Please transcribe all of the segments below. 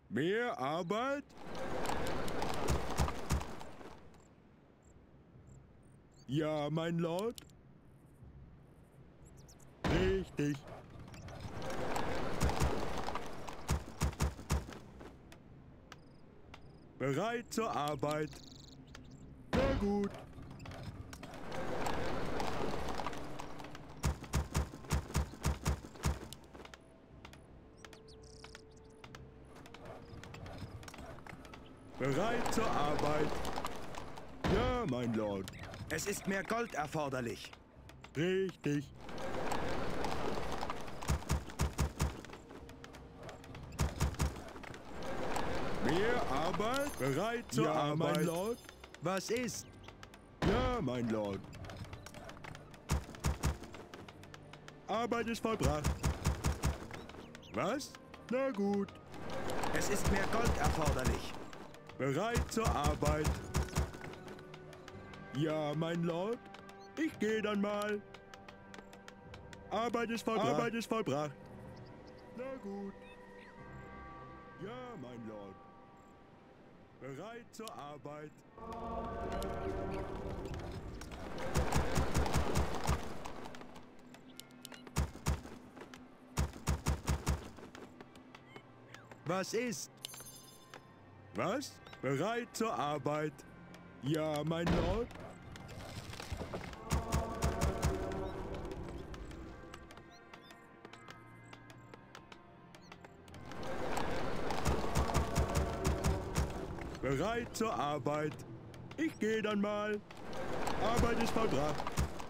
Mehr Arbeit? Ja, mein Lord. Richtig. Bereit zur Arbeit. Sehr gut. Bereit zur Arbeit. Ja, mein Lord. Es ist mehr Gold erforderlich. Richtig. Mehr Arbeit? Bereit zur Arbeit, mein Lord. Was ist? Ja, mein Lord. Arbeit ist vollbracht. Was? Na gut. Es ist mehr Gold erforderlich. Bereit zur Arbeit. Ja, mein Lord. Ich gehe dann mal. Arbeit ist vollbracht. Arbeit ist vollbracht. Na gut. Ja, mein Lord. Bereit zur Arbeit. Was ist? Was? Bereit zur Arbeit. Ja, mein Lord. Bereit zur Arbeit. Ich gehe dann mal. Arbeit ist vollbracht.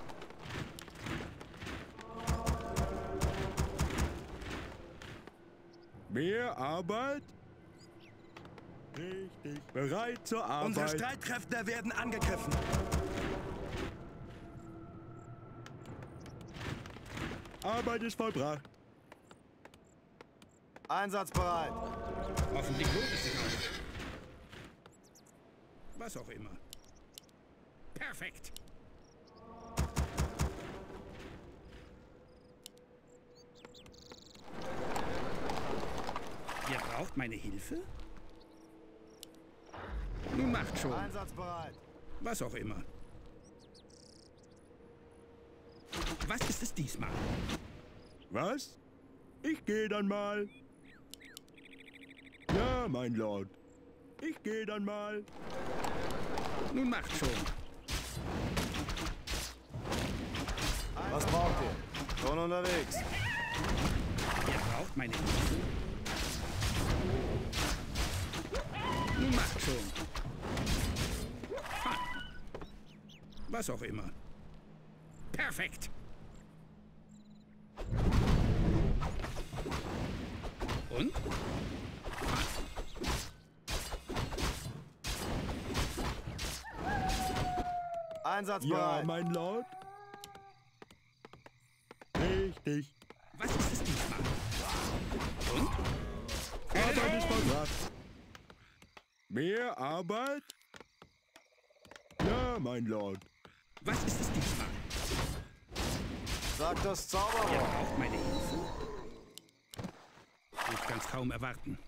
Mehr Arbeit? Richtig. Bereit zur Arbeit. Unsere Streitkräfte werden angegriffen. Arbeit ist vollbracht. Einsatzbereit. Hoffentlich lohnt es sich auch. Was auch immer. Perfekt. Ihr braucht meine Hilfe? Nun macht schon. Einsatzbereit. Was auch immer. Was ist es diesmal? Was? Ich gehe dann mal. Ja, mein Lord. Ich gehe dann mal. Nun macht schon. Was braucht ihr? Schon unterwegs. Ihr braucht meine Hilfe? Nun macht schon. Ha. Was auch immer. Perfekt. Und? Einsatzbereit. Ja, mein Lord. Richtig. Was ist es diesmal? Und? Arbeit ist vollbracht. Mehr Arbeit? Ja, mein Lord. Was ist es diesmal? Sagt das Ihr Zauberwort. braucht meine Hilfe? Ich kann's kaum erwarten.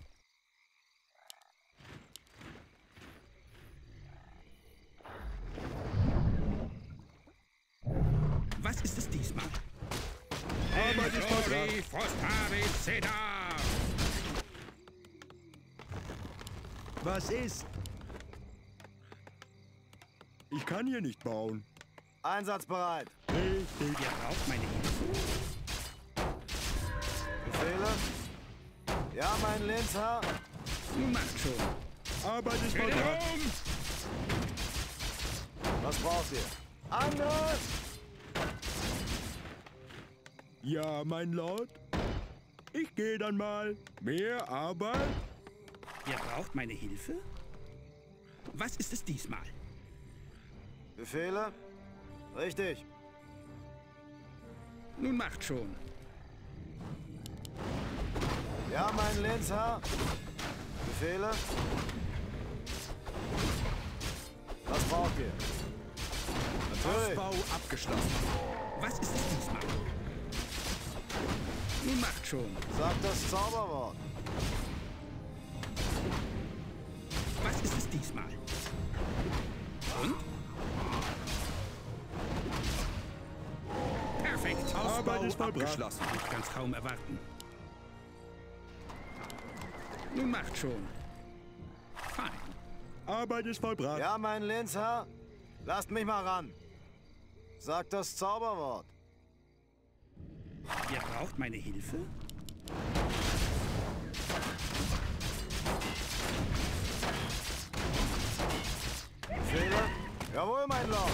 Was ist es diesmal? Arbeit ist vollbracht. Fostaris Cedar! Was ist? Ich kann hier nicht bauen. Einsatzbereit. Richtig. Ihr braucht meine Hilfe? Befehle? Ja, mein Lenzherr. Nun macht schon. Arbeit ist vollbracht. Was braucht ihr? Angriff! Ja, mein Lord. Ich gehe dann mal. Mehr Arbeit? Ihr braucht meine Hilfe? Was ist es diesmal? Befehle? Richtig. Nun macht schon. Ja, mein Lenzherr. Befehle? Was braucht ihr? Natürlich. Ausbau abgeschlossen. Was ist es diesmal? Nun macht schon. Sagt das Zauberwort. Ausbau ist vollbracht. abgeschlossen. Ich kann's kaum erwarten. Nun macht schon. Fein. Arbeit ist vollbracht. Ja, mein Lehnsherr? Lasst mich mal ran. Sagt das Zauberwort. Ihr braucht meine Hilfe? Befehle? Jawohl, mein Lord.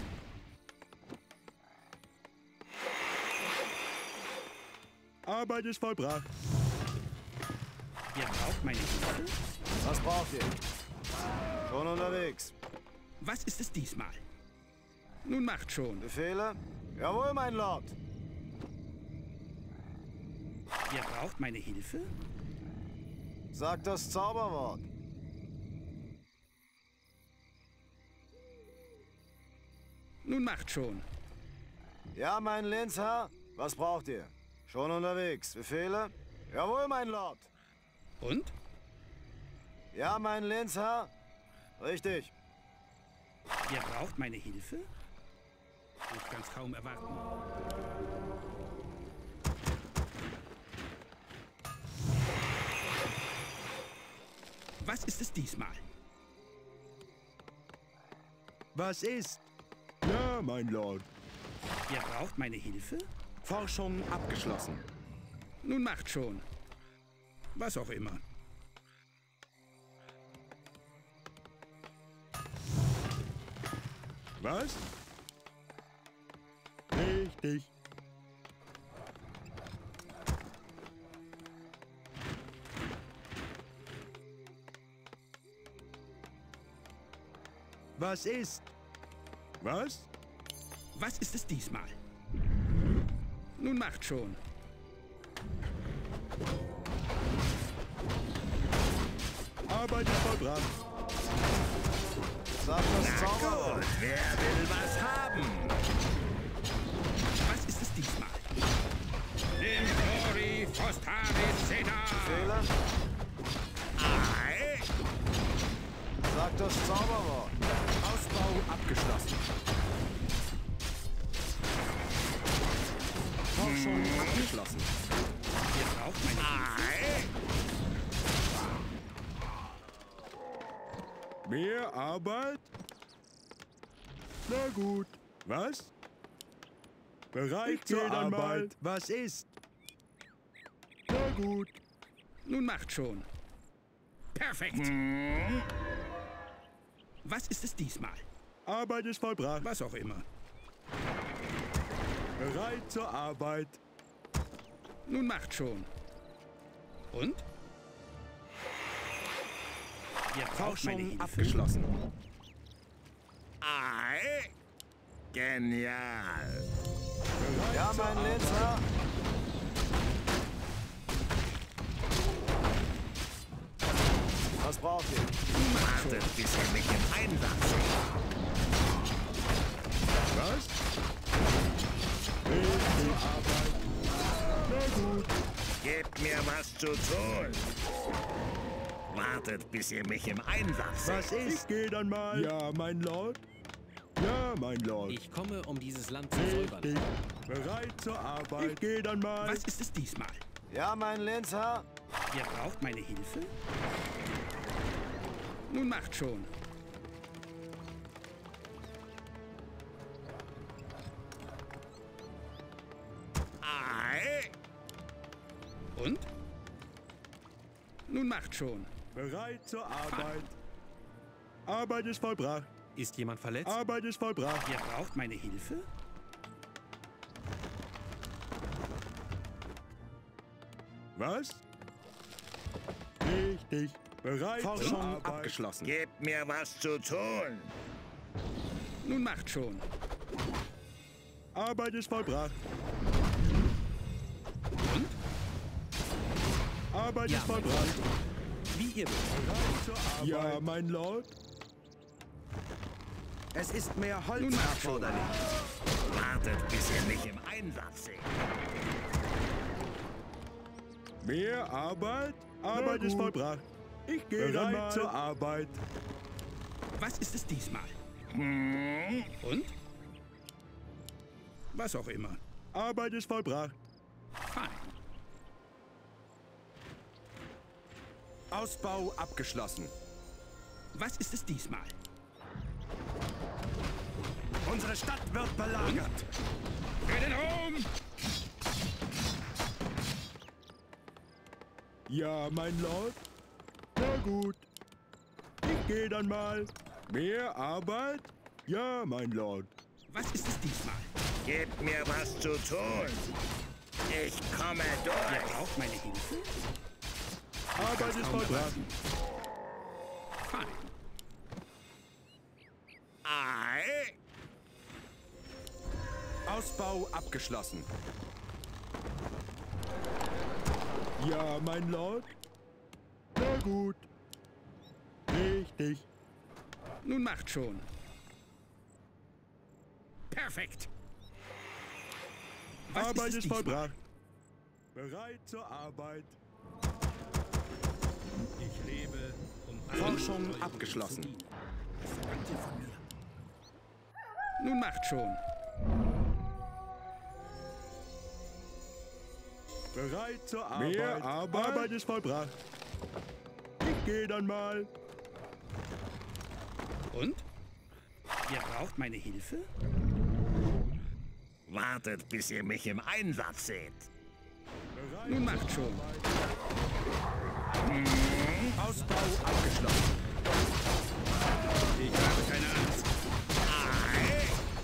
Arbeit ist vollbracht. Ihr braucht meine Hilfe? Was braucht ihr? Schon unterwegs. Was ist es diesmal? Nun macht schon. Befehle? Jawohl, mein Lord. Ihr braucht meine Hilfe? Sagt das Zauberwort. Nun macht schon. Ja, mein Lehnsherr? Was braucht ihr? Schon unterwegs. Befehle? Jawohl, mein Lord. Und? Ja, mein Lehnsherr? Richtig. Ihr braucht meine Hilfe? Ich kann's kaum erwarten. Was ist es diesmal? Was ist? Ja, mein Lord. Ihr braucht meine Hilfe? Forschung abgeschlossen. Nun macht schon. Was auch immer. Was? Richtig. Was ist? Was? Was ist es diesmal? Nun macht schon. Arbeit ist vollbracht. Sagt das Zauberwort. Wer will was haben? Was ist es diesmal? Impori Fostaris Seda! Befehle? Ei. Sagt das Zauberwort. Ausbau abgeschlossen. Forschung abgeschlossen. Ihr braucht meine Hilfe? Mehr Arbeit? Na gut. Was? Bereit zur Arbeit. Arbeit. Was ist? Na gut. Nun macht schon. Perfekt. Was ist es diesmal? Arbeit ist vollbracht. Was auch immer. Bereit zur Arbeit. Nun macht schon. Und? Ihr braucht meine Forschung Hilfe? abgeschlossen. Ei. Genial. Ja, mein Lehnsherr? Was braucht ihr? Wartet, bis ihr mich im Einsatz seht. Was? Richtig. Arbeit. Na gut. Gebt mir was zu tun. Wartet, bis ihr mich im Einsatz seht. Was ist? Ich geh dann mal. Ja, mein Lord. Ja, mein Lord. Ich komme, um dieses Land zu säubern. Richtig. Bereit zur Arbeit. Ich geh dann mal. Was ist es diesmal? Ja, mein Lehnsherr? Ihr braucht meine Hilfe? Nun macht schon. Ei. Und? Nun macht schon. Bereit zur Arbeit. Arbeit ist vollbracht. Ist jemand verletzt? Arbeit ist vollbracht. Ihr braucht meine Hilfe? Was? Richtig. Bereit zur Forschung Arbeit. abgeschlossen. Gebt mir was zu tun. Nun macht schon. Arbeit ist vollbracht. Arbeit ist vollbracht. Wie ihr wollt. Bereit zur Arbeit. Ja, mein Lord. Es ist mehr Holz Nun macht schon. erforderlich. Wartet, bis ihr mich im Einsatz seht. Mehr Arbeit? Arbeit ist vollbracht. Ich gehe bereit zur Arbeit. Was ist es diesmal? Und? Was auch immer. Arbeit ist vollbracht. Fein. Ausbau abgeschlossen. Was ist es diesmal? Unsere Stadt wird belagert. Für den Ruhm! Ja, mein Lord. Na gut. Ich gehe dann mal. Mehr Arbeit? Ja, mein Lord. Was ist es diesmal? Gebt mir was zu tun. Ich komme Ihr durch. braucht meine Hilfe? Arbeit ist vollbracht. Fein. Ei. Ausbau abgeschlossen. Ja, mein Lord. Na gut. Richtig. Nun macht schon. Perfekt. Was Arbeit ist es ist diesmal? vollbracht. Bereit zur Arbeit. Ich lebe, um Forschung allen abgeschlossen. zu dienen. Was verlangt ihr von mir? Nun macht schon. Bereit zur Arbeit. Mehr Arbeit. Arbeit ist vollbracht. Ich gehe dann mal. Und? Ihr braucht meine Hilfe? Wartet, bis ihr mich im Einsatz seht. Bereit Nun macht schon. Ausbau abgeschlossen. Ich habe keine Angst. Ei.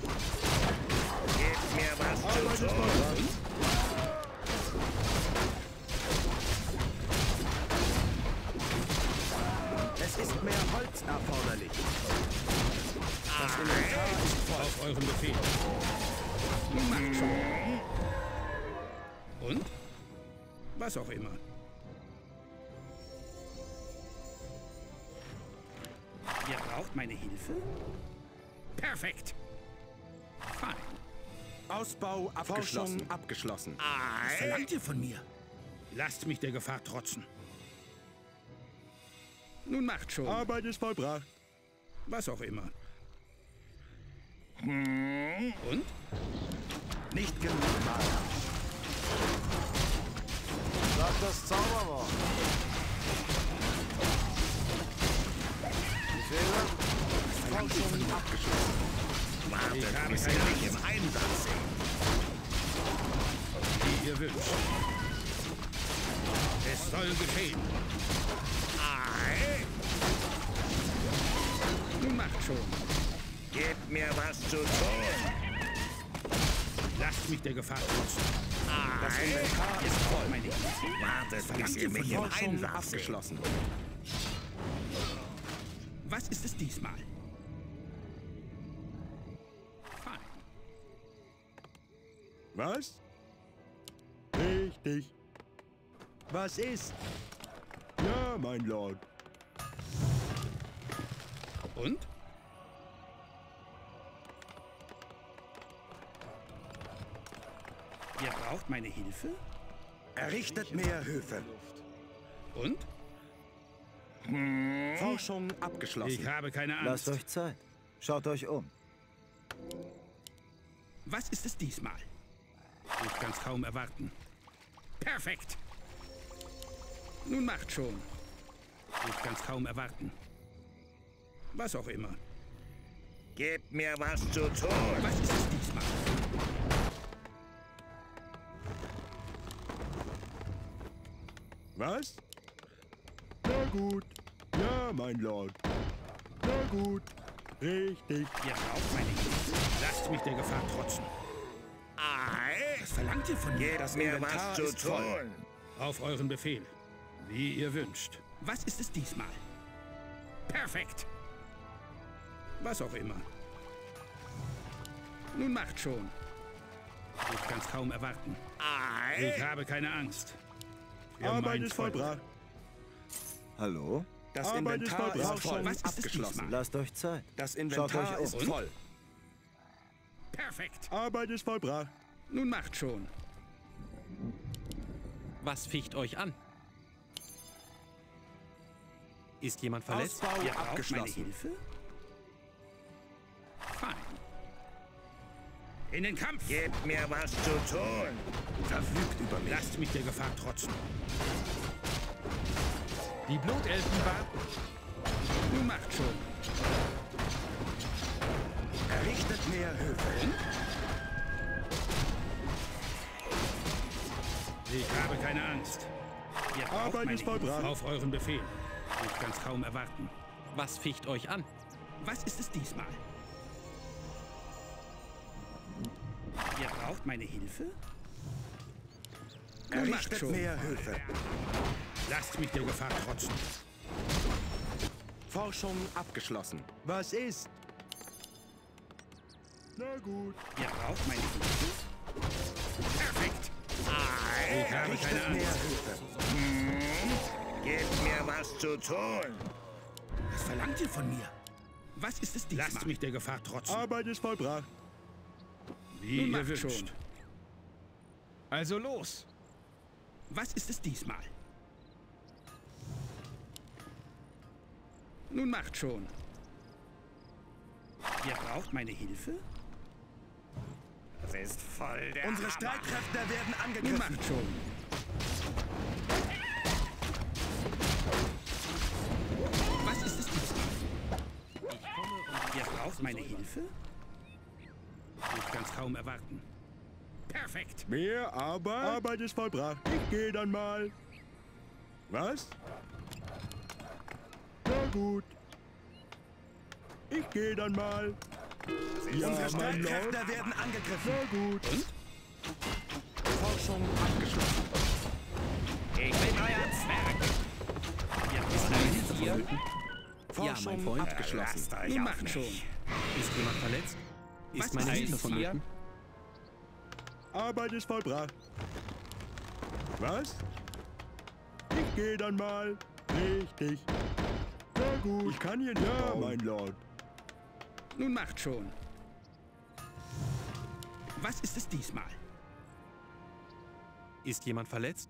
Gebt mir was Arbeit zu ist tun. vollbracht. Es ist mehr Holz erforderlich. Das Inventar ist voll. Auf euren Befehl. Nun macht schon. Und? Was auch immer. Ihr braucht meine Hilfe? Perfekt. Fein. Ausbau abgeschlossen. Forschung abgeschlossen. Was Ei. verlangt ihr von mir? Lasst mich der Gefahr trotzen. Nun macht schon. Arbeit ist vollbracht. Was auch immer. Und? Nicht genug Lager. Sag das Zauberwort. Befehle? Forschung abgeschlossen. Wartet, bis ihr mich im Einsatz seht. Wie ihr wünscht. Es soll geschehen. Ei. Nun macht schon. Gebt mir was zu tun. Lasst mich der Gefahr trotzen. Das Ei. Inventar ist voll. Meine Hilfe? Wartet, bis ihr mich im Forschung Einsatz seht. abgeschlossen. Was ist es diesmal? Fein. Was? Richtig. Was ist? Ja, mein Lord. Und? Ihr braucht meine Hilfe? Errichtet mehr Höfe. Und? Forschung abgeschlossen. Ich habe keine Lasst Angst. euch Zeit. Schaut euch um. Was ist es diesmal? Ich kann's kaum erwarten. Perfekt. Nun macht schon. Ich kann's kaum erwarten. Was auch immer. Gebt mir was zu tun. Was ist es diesmal? Was? Na gut. Ja, mein Lord. Na gut. Richtig. Ihr braucht meine Hilfe? Lasst mich der Gefahr trotzen. Ei. Was verlangt ihr von mir? Das Mir Inventar was zu ist voll. tun. Auf euren Befehl. Wie ihr wünscht. Was ist es diesmal? Perfekt. Was auch immer. Nun macht schon. Ich kann's kaum erwarten. Ei. Ich habe keine Angst. Für Arbeit mein ist Volk. vollbracht. Hallo? Das Arbeit ist Inventar ist vollbracht. voll. Was ist es Abgeschlossen. diesmal? Lasst euch Zeit. Das Schaut Inventar euch um. ist voll. Perfekt. Arbeit ist vollbracht. Nun macht schon. Was ficht euch an? Ist jemand verletzt? Ausbau Ihr braucht meine abgeschlossen. Hilfe? Fein. In den Kampf! Gebt mir was zu tun. Verfügt über mich. Lasst mich der Gefahr trotzen. Die Blutelfen warten. Nun macht schon. Errichtet mehr Höfe. Ich habe keine Angst. Ihr braucht Arbeit meine ist vollbracht. Hilfe. Auf euren Befehl. Ich kann's kaum erwarten. Was ficht euch an? Was ist es diesmal? Ihr braucht meine Hilfe? Nun macht Errichtet schon. mehr Höfe. Lasst mich der Gefahr trotzen. Forschung abgeschlossen. Was ist? Na gut. Ihr braucht meine Hilfe? Perfekt! Ich habe keine Errichtet mehr Angst. Höfe. Gebt mir was zu tun. Was verlangt ihr von mir? Was ist es diesmal? Lasst mich der Gefahr trotzen. Arbeit ist vollbracht. Wie Nun ihr macht wünscht. schon. Also los. Was ist es diesmal? Nun macht schon. Ihr braucht meine Hilfe? Das ist voll der Unsere Hammer. Streitkräfte werden Nun angegriffen. macht schon. Was ist es diesmal? Ihr braucht meine Hilfe? Ich kann's kaum erwarten. Perfekt! Mehr Arbeit? Arbeit ist vollbracht. Ich gehe dann mal. Was? Na gut. Ich gehe dann mal. Ja, Unsere mein Lord. Streitkräfte werden angegriffen. Na gut. Forschung abgeschlossen. Ich bin euer Zwerg. Ihr braucht meine Hilfe? Hier. Forschung mein Freund. abgeschlossen. Lasst euch Nun auf macht mich. schon. Ist jemand verletzt? Was Ist meine ist Hilfe dies vonnöten? hier? Arbeit ist vollbracht. Was? Ich gehe dann mal. Richtig. Na gut. Ich kann hier nicht bauen. Mein Lord. Nun macht schon. Was ist es diesmal? Ist jemand verletzt?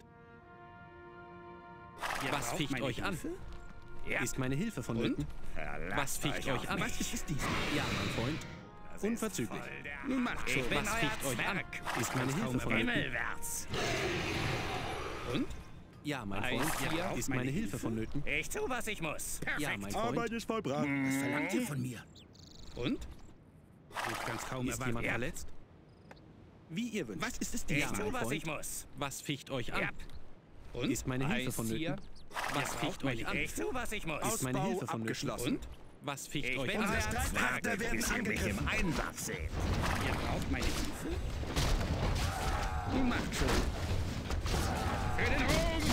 Ihr Was braucht ficht meine euch an? Hilfe? Ja, Ist meine Hilfe vonnöten? verlasst Was ficht euch an? Was ist es diesmal? Ja, mein Freund. Das ist Unverzüglich. voll der Nun macht schon. Ich bin Was euer ficht euch an? Zwerg. Ist meine Hilfe vonnöten? Himmelwärts. Und? Ja, mein Eis, Freund. ihr braucht Ist meine meine Hilfe Hilfe? vonnöten? Ich tu, was ich muss. Perfekt. Ja, mein Arbeit Freund. ist vollbracht. Was verlangt ihr von mir? Und? Ich kann's kaum Ist erwarten. jemand Ja. verletzt? Wie ihr wünscht. Was ist es Ich diesmal? tu, mein was Freund. ich muss. Was ficht euch an? Ja, Und? Ist meine Hilfe Eis vonnöten? hier. Was Ihr ficht braucht meine euch an? ich tu, was ich muss. Ist meine Ausbau Hilfe vonnöten? abgeschlossen. Und? Was ficht Ich euch bin an? euer Streitkräfte Zwerg, werden bis ihr mich angegriffen. im Einsatz seht. Ihr braucht meine Hilfe? Nun macht schon. Für den Ruhm!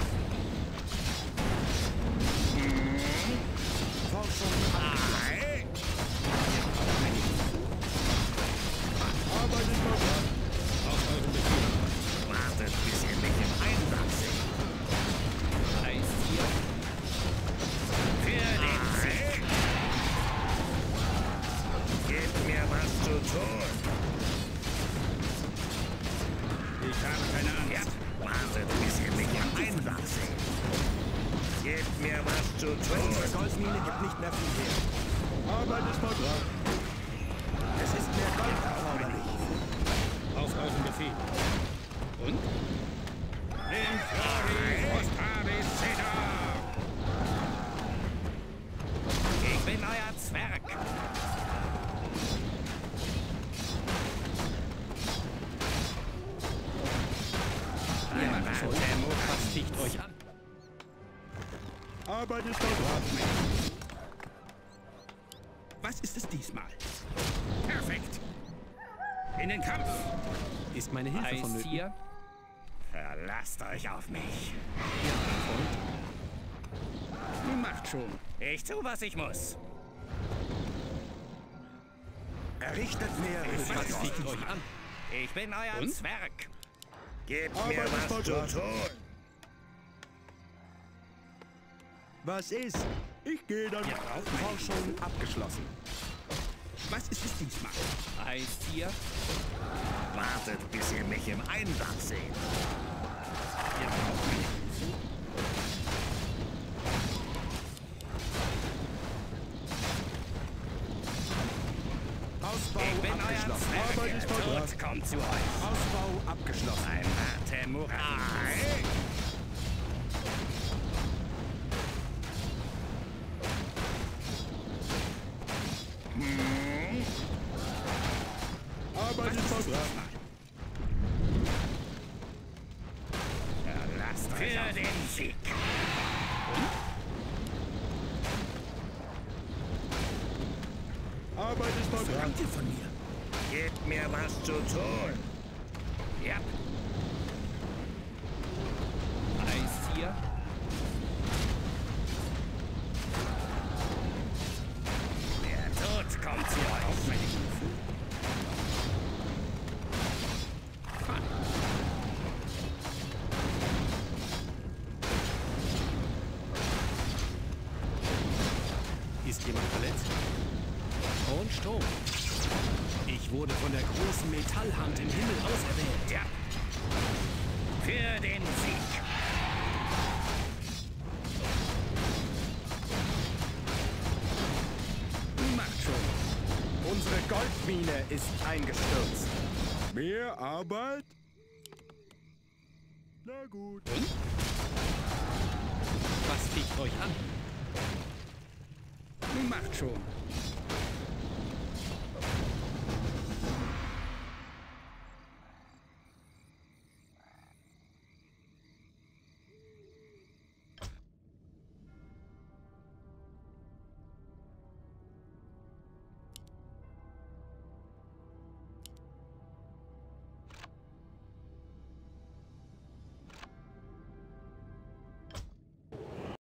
Forschung Ei, Arbeit ist vollbracht. Auf euren Befehl. wartet, bis ihr mich im Einsatz seht. Eis hier. Für den Sieg. Gebt mir was zu tun. Ich habe keine Ja, Angst. wartet, bis ihr mich im Einsatz seht. Gebt mir was zu Unsere tun. Goldmine gibt nicht mehr viel her. Arbeit ist vollbracht. Es ist mehr Gold erforderlich. Auf euren Befehl. Und? Inflori Ostaris Cedar! Ich bin euer Zwerg. Ja, mein Freund. Was ficht euch an? Arbeit ist vollbracht. Was ist es diesmal? Perfekt! In den Kampf! Ist meine Hilfe vonnöten? hier. Verlasst euch auf mich. Ja, mein Freund. Nun macht schon. Ich tu, was ich muss. Errichtet mehr Was Höfe. ficht euch an? Ich bin euer Und? Zwerg. Gebt Arbeit mir ist was zu vollbracht. tun. Was ist? Ich gehe dann. Ihr braucht meine Forschung abgeschlossen. Was ist es diesmal? Eis hier. Wartet, bis ihr mich im Einsatz seht. Ihr braucht meine Hilfe? Ausbau Ich bin euer abgeschlossen. Arbeit ist Zwerg. vollbracht. Tod kommt zu euch. Ausbau abgeschlossen. Ein harter Murray. Arbeit ist vollbracht. Lasst für den Sieg. Arbeit ist vollbracht. ihr von mir? Gebt mir was zu tun. Ja. Eis hier. Der Tod kommt zu euch. Meine Hilfe. Ist jemand verletzt? Und Strom. Ich wurde von der großen Metallhand im Himmel auserwählt. Ja. Für den Sieg. Macht schon. Unsere Goldmine ist eingestürzt. Mehr Arbeit? Na gut. Was ficht euch an? Macht schon.